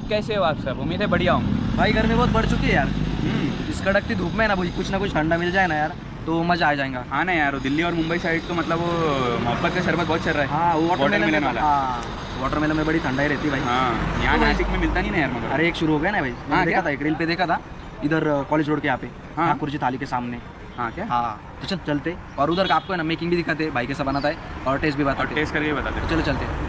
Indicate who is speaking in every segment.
Speaker 1: कैसे हो आप सब? उम्मीद है बढ़िया हूँ।
Speaker 2: भाई गर्मी बहुत बढ़ चुकी है यार। इस कड़कती धूप में ना कुछ ना कुछ ठंडा मिल जाए ना यार तो मजा आ जाएगा।
Speaker 1: हाँ ना यार, दिल्ली और मुंबई साइड तो मतलब वो मोहब्बत का शरबत बहुत चल रहा है।
Speaker 2: हाँ
Speaker 1: वाटरमेलन वाला।
Speaker 2: हाँ वाटरमेलन में बड़ी ठंडाई रहती है भाई।
Speaker 1: हाँ यहाँ नासिक में मिलता नहीं ना यार मगर।
Speaker 2: अरे एक शुरू हो गया ना भाई, मैंने देखा था एक रील पे देखा था इधर कॉलेज रोड के यहाँ पे
Speaker 1: हाँ।
Speaker 2: ठाकुर जी थाली के सामने।
Speaker 1: हाँ क्या?
Speaker 2: हाँ तो चल चलते और उधर का आपको है ना मेकिंग भी दिखाते भाई कैसा बनाता है और टेस्ट भी बताते।
Speaker 1: टेस्ट करके बताते।
Speaker 2: तो चलो चलते।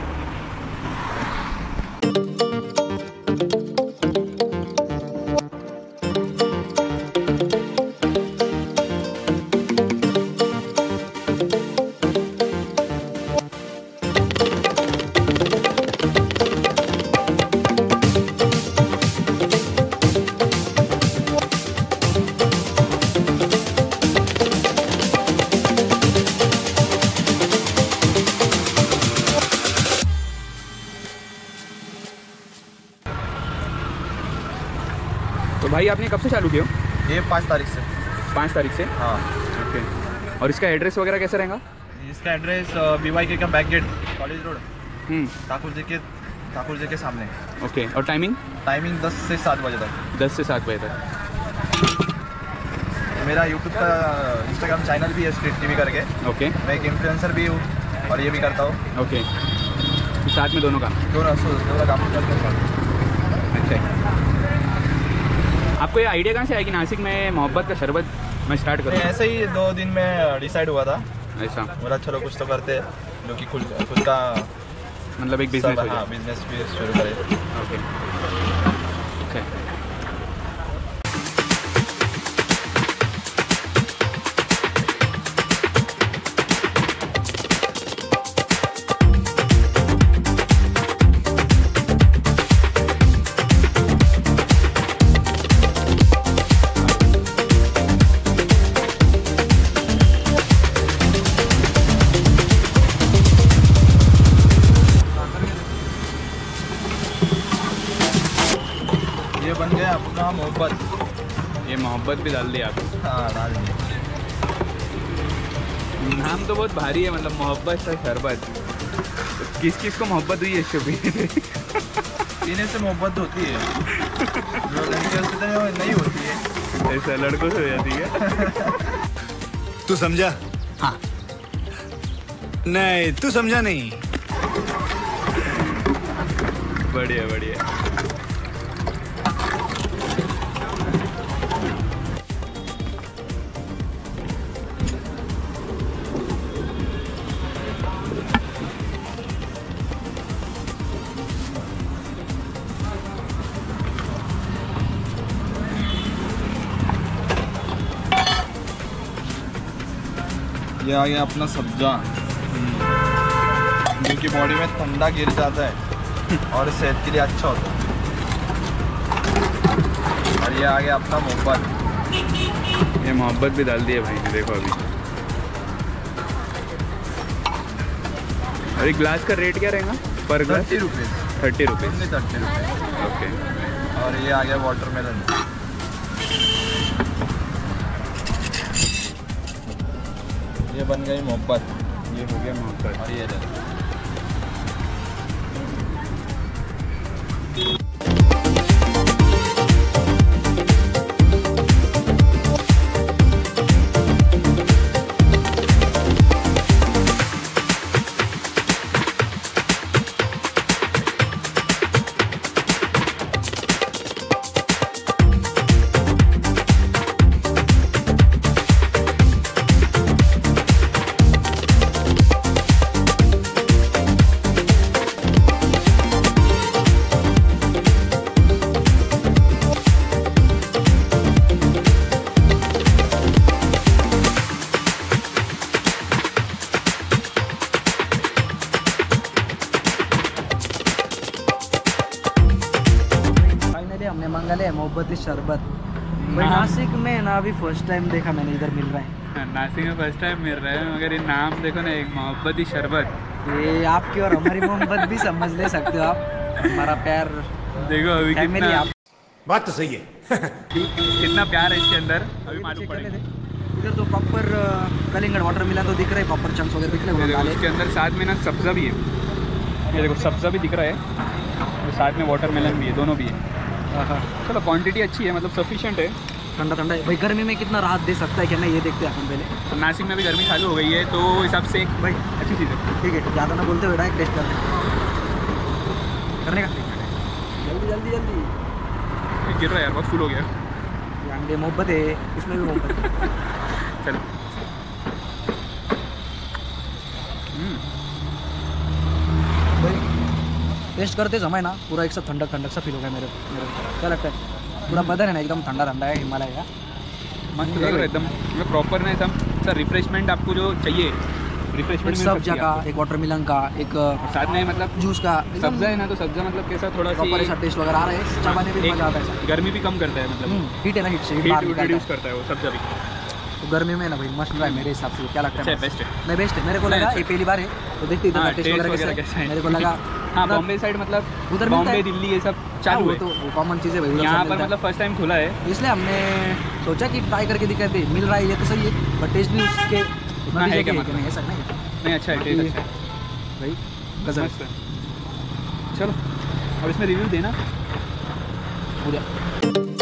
Speaker 1: तो भाई आपने कब से चालू किया?
Speaker 3: ये 5 तारीख से।
Speaker 1: 5 तारीख से?
Speaker 3: हाँ
Speaker 1: ओके। और इसका एड्रेस वगैरह कैसा रहेगा?
Speaker 3: इसका एड्रेस BYK का back gate college road Thakur ji के सामने।
Speaker 1: ओके। और टाइमिंग?
Speaker 3: टाइमिंग 10 से 7 बजे तक।
Speaker 1: 10 से 7 बजे तक।
Speaker 3: मेरा यूट्यूब का इंस्टाग्राम चैनल भी है स्ट्रीट टीवी करके।
Speaker 1: ओके।
Speaker 3: मैं एक इन्फ्लुएंसर भी हूँ और ये भी करता हूँ।
Speaker 1: ओके, तो साथ में दोनों काम?
Speaker 3: दोनों काम करते हैं।
Speaker 1: अच्छा, आपको ये आइडिया कहाँ से आया कि नासिक में मोहब्बत का शरबत मैं स्टार्ट करूँ?
Speaker 3: ऐसे ही 2 दिन में डिसाइड हुआ था।
Speaker 1: ऐसा
Speaker 3: बोला चलो कुछ तो करते जो कि खुद का
Speaker 1: मतलब एक बिजनेस हो जाए।
Speaker 3: हाँ बिजनेस भी शुरू करें।
Speaker 1: ओके। अच्छा,
Speaker 3: ये बन गया अपना मोहब्बत।
Speaker 1: ये मोहब्बत भी डाल दिया आप?
Speaker 3: हाँ डाल दिया।
Speaker 1: नाम तो बहुत भारी है, मतलब मोहब्बत का शरबत। तो किस किस को मोहब्बत हुई है इससे?
Speaker 3: पीने से मोहब्बत होती है, जो लड़कियों से तो नहीं होती है।
Speaker 1: ऐसा लड़कों से हो जाती है?
Speaker 4: तू समझा? हाँ। नहीं तू समझा नहीं।
Speaker 1: बढ़िया बढ़िया।
Speaker 3: ये आ गया अपना सब्जा, जो कि बॉडी में ठंडा गिर जाता है और सेहत के लिए अच्छा होता है। और ये आ गया अपना मोहब्बत।
Speaker 1: ये मोहब्बत भी डाल दिया भाई ने, देखो अभी। और एक ग्लास का रेट क्या रहेगा पर glass?
Speaker 3: 30 rupees.
Speaker 1: 30 rupees.
Speaker 3: 30 rupees.
Speaker 1: Okay.
Speaker 3: और ये आ गया वाटरमेलन। ये बन गई मोहब्बत।
Speaker 1: ये हो गया मोहब्बत।
Speaker 3: और ये
Speaker 2: हमने मंगा लिया मोहब्बती शरबत। नासिक में ना अभी फर्स्ट टाइम देखा मैंने, इधर मिल रहा है।
Speaker 1: नासिक में फर्स्ट टाइम मिल रहा है, मगर ये नाम देखो ना, एक मोहब्बती शरबत।
Speaker 2: ये आपकी और हमारी मोहब्बत भी समझ ले सकते हो आप, हमारा प्यार
Speaker 1: देखो अभी
Speaker 2: फैमिली। आप
Speaker 4: बात तो सही है।
Speaker 1: कितना प्यार है इसके अंदर, अभी मालूम पड़ेगा।
Speaker 2: इधर तो प्रॉपर कलिंगड़ वाटर मिला तो दिख रहा है, प्रॉपर चंक्स वगैरह दिख रहे हैं।
Speaker 1: उसके अंदर साथ में ना सब्जा भी है, ये देखो सब्जा भी दिख रहा है। और साथ में वाटरमेलन भी है, दोनों भी है।
Speaker 2: हाँ,
Speaker 1: चलो क्वांटिटी अच्छी है, मतलब सफिशिएंट है।
Speaker 2: ठंडा ठंडा है भाई। गर्मी में कितना राहत दे सकता है क्या नहीं, ये देखते हैं अपन पहले।
Speaker 1: और नासिक में भी गर्मी चालू हो गई है, तो हिसाब से एक
Speaker 2: भाई
Speaker 1: अच्छी चीज़ है।
Speaker 2: ठीक है, ज़्यादा ना बोलते हुए डायरेक्ट टेस्ट करने का। जल्दी जल्दी जल्दी।
Speaker 1: गिर रहा है यार, बहुत फुल हो गया।
Speaker 2: ये अंडे मोहब्बत है, इसमें भी मोहब्बत है।
Speaker 1: चलो
Speaker 2: भाई टेस्ट करते समय ना पूरा एक साथ ठंडक ठंडक सा फील हो गया मेरे को। क्या लगता है? पूरा बदन है ना एकदम ठंडा ठंडा है, हिमालय का।
Speaker 1: मस्त लग रहा है एकदम, प्रॉपर ना एकदम सर रिफ्रेशमेंट आपको जो चाहिए, रिफ्रेशमेंट मिल
Speaker 2: सब्जा
Speaker 1: सकती है
Speaker 2: का,
Speaker 1: आपको।
Speaker 2: एक वाटरमेलन का, एक
Speaker 1: और साथ में मतलब
Speaker 2: जूस का,
Speaker 1: सब्जा है ना, तो सब्जा मतलब कैसा थोड़ा
Speaker 2: प्रॉपर ऐसा
Speaker 1: सी
Speaker 2: टेस्ट वगैरह आ रहा है, चबाने में भी मजा आता है।
Speaker 1: गर्मी भी कम करता है, मतलब
Speaker 2: हीट है ना, हीट से हीट बाहर
Speaker 1: हीट
Speaker 2: निकालता
Speaker 1: रिड्यूस
Speaker 2: है।
Speaker 1: करता है वो सब्जा भी।
Speaker 2: तो गर्मी में ना भाई मस्ट ट्राई मेरे हिसाब से। क्या लगता
Speaker 1: अच्छा
Speaker 2: है?
Speaker 1: है, बेस्ट है।
Speaker 2: नहीं बेस्ट है मेरे को
Speaker 1: नहीं,
Speaker 2: लगा।
Speaker 1: अच्छा।
Speaker 2: ये पहली बार है तो देखते
Speaker 1: हाँ,
Speaker 2: हैं टेस्ट
Speaker 1: टेस्ट
Speaker 2: वगैरह
Speaker 1: वगैरह
Speaker 2: कैसा
Speaker 1: कैसा
Speaker 2: है।
Speaker 1: है।
Speaker 2: मेरे को लगा
Speaker 1: हाँ,
Speaker 2: उधर-
Speaker 1: बॉम्बे साइड मतलब
Speaker 2: उधर मिलता
Speaker 1: बॉम्बे
Speaker 2: है।
Speaker 1: दिल्ली ये सब
Speaker 2: हाँ,
Speaker 1: चालू
Speaker 2: वो
Speaker 1: है।
Speaker 2: तो कॉमन चीज़ है भाई, उधर
Speaker 1: यहाँ
Speaker 2: सब
Speaker 1: पर
Speaker 2: मिलता है।
Speaker 1: मतलब फर्स्ट टाइम खुला है,
Speaker 2: इसलिए हमने सोचा कि ट्राई करके दिखाते। मिल रहा है ये तो सही है, बट टेस्ट भी उसके उतना
Speaker 1: है
Speaker 2: भी
Speaker 1: क्या
Speaker 2: सही है कि
Speaker 1: मतलब?
Speaker 2: नहीं, ऐसा नहीं है
Speaker 1: नहीं अच्छा है, टेस्ट अच्छा है
Speaker 2: भाई। गजब
Speaker 1: मस्त है। चलो अब इसमें रिव्यू देना।
Speaker 2: हो गया।